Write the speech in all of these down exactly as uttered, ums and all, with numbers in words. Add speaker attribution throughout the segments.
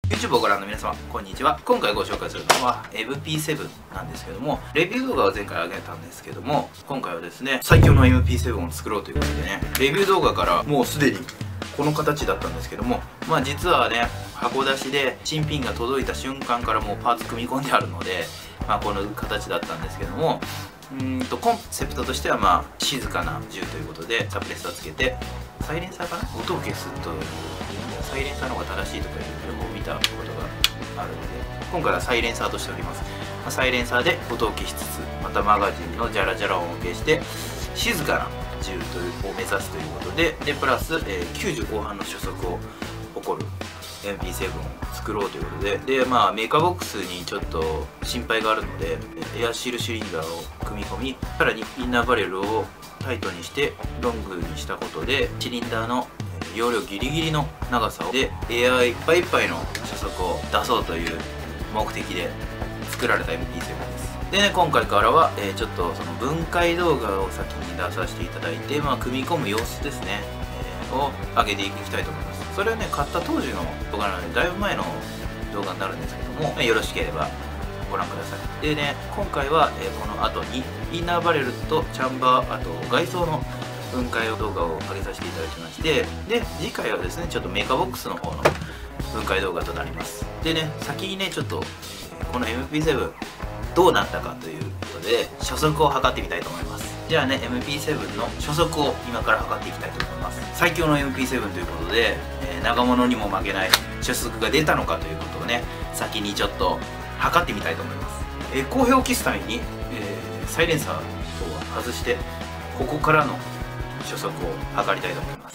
Speaker 1: YouTube をご覧の皆様、こんにちは。今回ご紹介するのは エムピーセブン なんですけども、レビュー動画を前回上げたんですけども、今回はですね、最強の エムピーセブン を作ろうということでね、レビュー動画からもうすでにこの形だったんですけども、まあ実はね、箱出しで新品が届いた瞬間からもうパーツ組み込んであるので、まあこの形だったんですけども、うーんとコンセプトとしてはまあ静かな銃ということでサプレッサーつけて、サイレンサーかな、音を消すというサイレンサーの方が正しいとかいう情報を見たことがあるので、今回はサイレンサーとしております。まあ、サイレンサーで音を消しつつ、またマガジンのジャラジャラ音を消して静かな銃というを目指すということで、でプラス、えー、きゅうじゅう後半の初速を誇る エムピーセブン を作ろうということで、でまあメーカーボックスにちょっと心配があるので、エアシールシリンダーを組み込み、さらにインナーバレルをタイトにしてロングにしたことで、シリンダーの容量ギリギリの長さでエアいっぱいいっぱいの初速を出そうという目的で作られた エムピーセブン です。でね、今回からは、えー、ちょっとその分解動画を先に出させていただいて、まあ、組み込む様子ですね、えー、を上げていきたいと思います。それはね、買った当時の動画なのでだいぶ前の動画になるんですけども、よろしければご覧ください。でね、今回は、えー、この後にインナーバレルとチャンバー、あと外装の分解動画を上げさせていただきまして、で次回はですね、ちょっとメーカーボックスの方の分解動画となります。でね、先にねちょっとこの エムピーセブン どうなったかということで初速を測ってみたいと思います。じゃあね、 エムピーセブン の初速を今から測っていきたいと思います。最強の エムピーセブン ということで、えー、長物にも負けない初速が出たのかということをね、先にちょっと測ってみたいと思います。えー、公平を期すために、えー、サイレンサー等は外してここからの初速を測りたいと思います。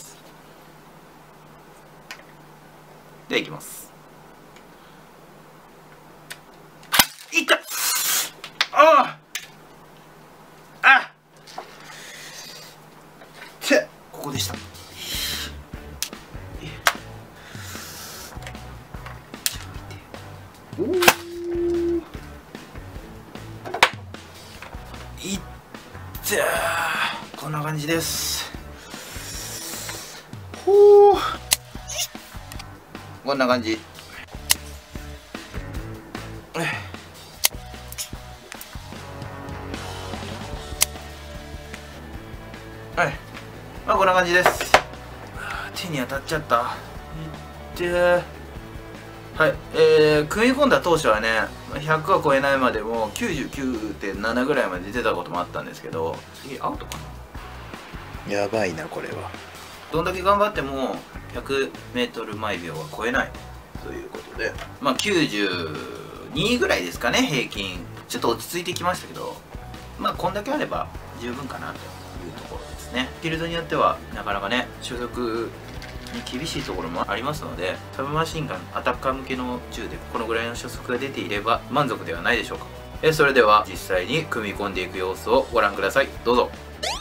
Speaker 1: ではいきます。いった、あああってここでした。おお、いってこんな感じです。ほう、こんな感じ。はい、まあこんな感じです。手に当たっちゃった。いってはい、えー、組み込んだ当初はねひゃくは超えないまでも きゅうじゅうきゅうてんなな ぐらいまで出てたこともあったんですけど、次アウトかな。やばいなこれは。どんだけ頑張っても ひゃくメートル毎秒は超えないということで、まあきゅうじゅうにぐらいですかね、平均。ちょっと落ち着いてきましたけど、まあこんだけあれば十分かなというところですね。フィールドによってはなかなかね初速に厳しいところもありますので、サブマシンガンアタッカー向けの銃でこのぐらいの初速が出ていれば満足ではないでしょうか。えそれでは実際に組み込んでいく様子をご覧ください。どうぞ。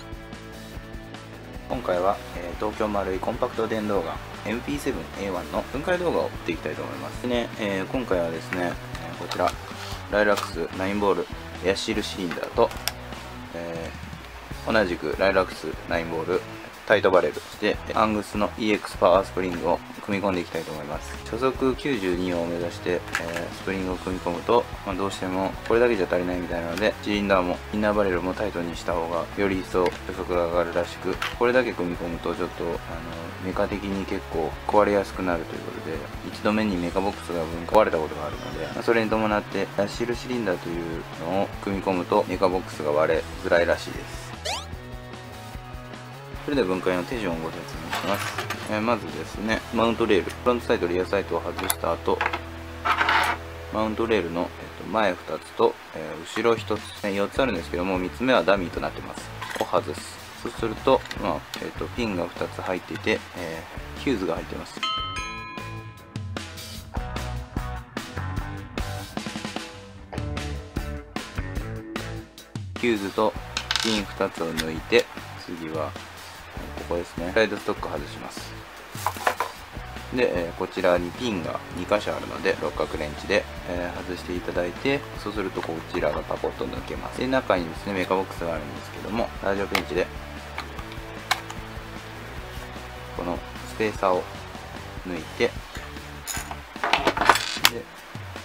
Speaker 1: 今回は、えー、東京丸いコンパクト電動ガン エムピーセブンエーワン の分解動画を追っていきたいと思いますね。えー、今回はですね、えー、こちらライラックスナインボールエアシールシリンダーと、えー、同じくライラックスナインボールタイトバレル、そしてアングスの イーエックス パワースプリングを組み込んでいきたいと思います。初速きゅうじゅうにを目指して、えー、スプリングを組み込むと、まあ、どうしてもこれだけじゃ足りないみたいなので、シリンダーもインナーバレルもタイトにした方がより一層初速が上がるらしく、これだけ組み込むとちょっとあのメカ的に結構壊れやすくなるということで、一度目にメカボックスが分解壊れたことがあるので、まあ、それに伴ってシールシリンダーというのを組み込むとメカボックスが割れづらいらしいです。それでは分解の手順をご説明します。えー、まずですね、マウントレール、フロントサイド、リアサイドを外した後、マウントレールの、えー、と前ふたつと、えー、後ろひとつ、えー、よっつあるんですけども、みっつめはダミーとなってます。を外す。そうすると、まあえー、とピンがふたつ入っていて、えー、ヒューズが入っています。ヒューズとピンふたつを抜いて、次はここですね、サイドストック外します。で、えー、こちらにピンがにかしょあるので六角レンチで、えー、外していただいて、そうするとこちらがパコッと抜けます。で、中にですねメカボックスがあるんですけども、ラジオペンチでこのスペーサーを抜いて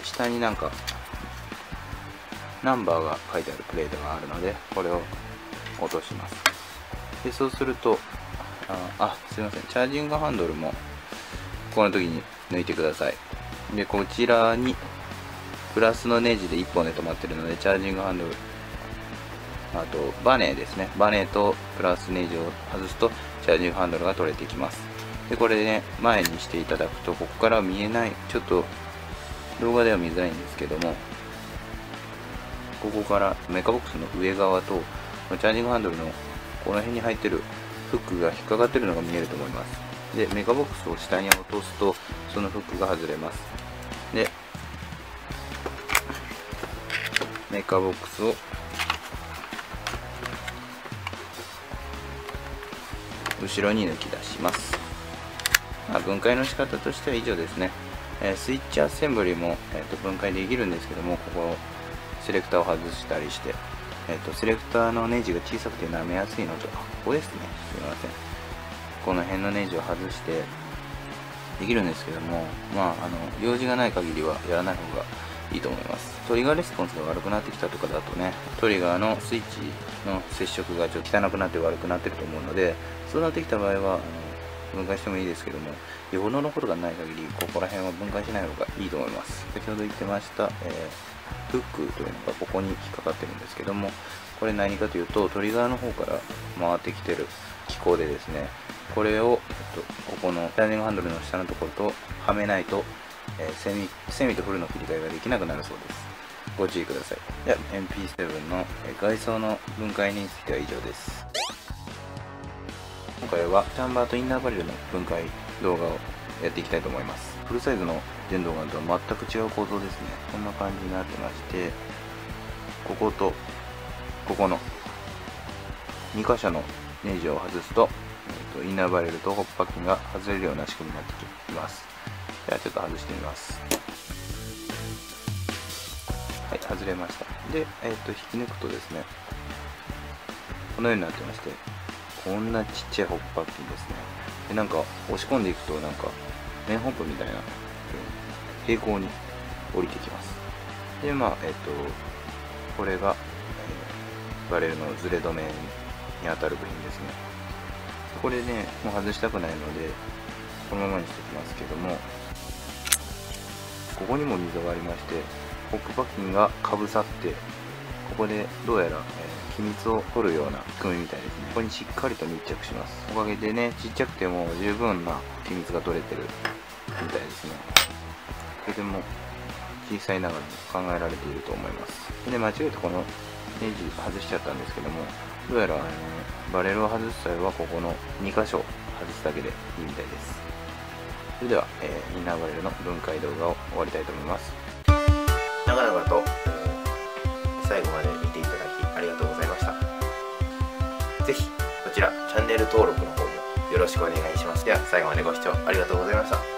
Speaker 1: 下になんかナンバーが書いてあるプレートがあるので、これを落とします。でそうすると、ああすいません、チャージングハンドルもこの時に抜いてください。でこちらにプラスのネジでいっぽんで止まってるので、チャージングハンドル、あとバネですね、バネとプラスネジを外すとチャージングハンドルが取れてきます。でこれでね、前にしていただくと、ここから見えない、ちょっと動画では見づらいんですけども、ここからメカボックスの上側とチャージングハンドルのこの辺に入ってるフックが引っかかってるのが見えると思います。でメカボックスを下に落とすとそのフックが外れます。でメカボックスを後ろに抜き出します。まあ、分解の仕方としては以上ですね。えー、スイッチアッセンブリも、えー、と分解できるんですけども、ここセレクターを外したりして、えー、とセレクターのネジが小さくて舐めやすいのと、あここですね、すいません、この辺のネジを外してできるんですけども、まあ、あの用事がない限りはやらない方がいいと思います。トリガーレスポンスが悪くなってきたとかだとね、トリガーのスイッチの接触がちょっと汚くなって悪くなってると思うので、そうなってきた場合はあの分解してもいいですけども、よほどのことがない限りここら辺は分解しない方がいいと思います。先ほど言ってました、えー、フックというのがここに引っかかってるんですけども、これ何かというと、トリガーの方から回ってきてる機構でですね、これを、えっと、ここのチャージングハンドルの下のところとはめないと、えー、セミ、セミとフルの切り替えができなくなるそうです。ご注意ください。では エムピーセブン の外装の分解については以上です。今回はチャンバーとインナーバレルの分解動画をやっていきたいと思います。フルサイズの電動ガンとは全く違う構造ですね。こんな感じになってまして、こことここのに箇所のネジを外すと、えー、とインナーバレルとホップパッキンが外れるような仕組みになってきます。ではちょっと外してみます。はい、外れました。で、えー、と引き抜くとですね、このようになってまして、こんなちっちゃいホップパッキンですね。でなんか押し込んでいくと、なんか面ホップみたいな平行に降りてきます。でまあえっ、ー、とこれが、えー、バレルのズレ止めに当たる部品ですね。これね、もう外したくないのでこのままにしておきますけども、ここにも溝がありまして、ホップパッキンがかぶさって、ここでどうやら、えー、機密を取るような仕組みみたいですね。ここにしっかりと密着します。おかげでね、ちっちゃくても十分な機密が取れてるみたいですね。とても小さいながらに考えられていると思います。で間違えてこのネジ外しちゃったんですけども、どうやらあのバレルを外す際はここのに箇所外すだけでいいみたいです。それでは、えー、インナーバレルの分解動画を終わりたいと思います。長々と、えー、最後まで見ていただきありがとうございました。ぜひこちらチャンネル登録の方もよろしくお願いします。では最後までご視聴ありがとうございました。